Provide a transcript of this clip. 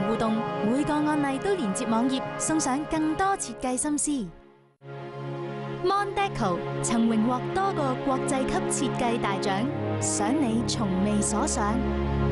互動，每個案例都連接網頁，送上更多設計心思。Mondeco 曾榮獲多個國際級設計大獎，想你從未所想。